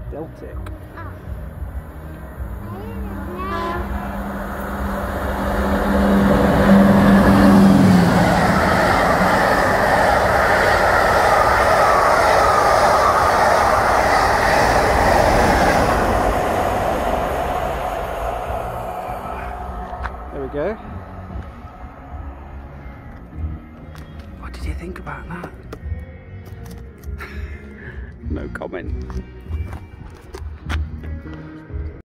Deltic. There we go. What did you think about that? No comment.